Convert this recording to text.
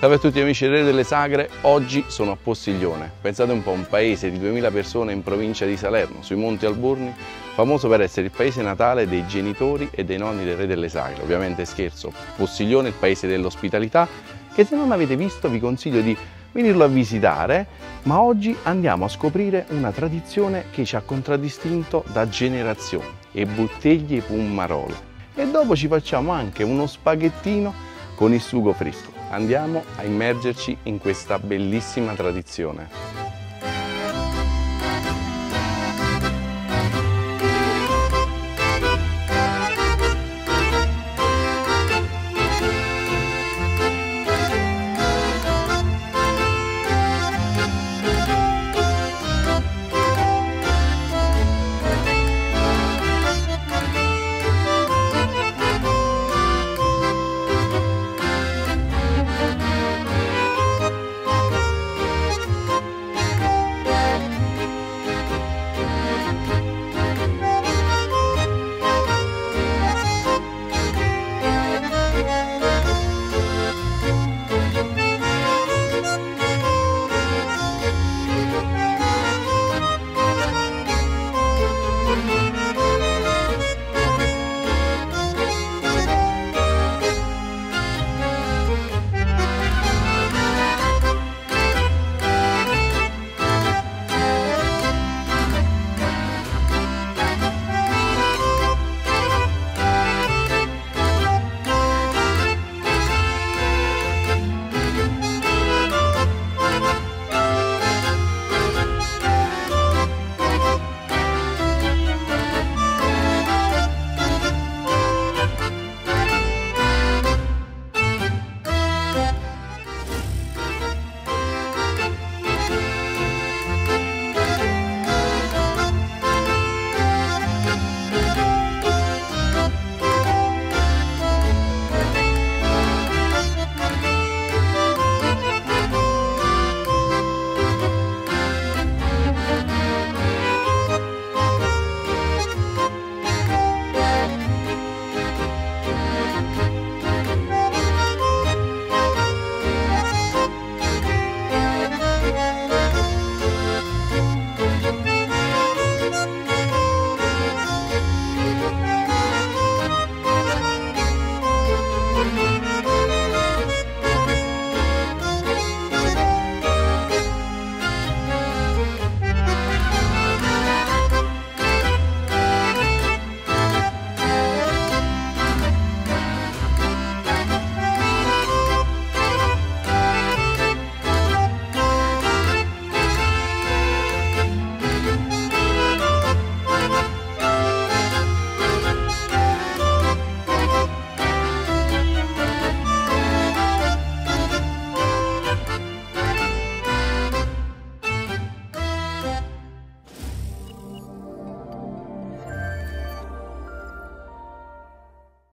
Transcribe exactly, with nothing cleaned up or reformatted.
Salve a tutti amici del Re delle Sagre, oggi sono a Postiglione. Pensate un po', un paese di duemila persone in provincia di Salerno, sui Monti Alburni, famoso per essere il paese natale dei genitori e dei nonni del Re delle Sagre. Ovviamente scherzo, Postiglione è il paese dell'ospitalità, che se non avete visto vi consiglio di venirlo a visitare, ma oggi andiamo a scoprire una tradizione che ci ha contraddistinto da generazioni, e bottiglie Pummarolo. E dopo ci facciamo anche uno spaghettino con il sugo fresco. Andiamo a immergerci in questa bellissima tradizione.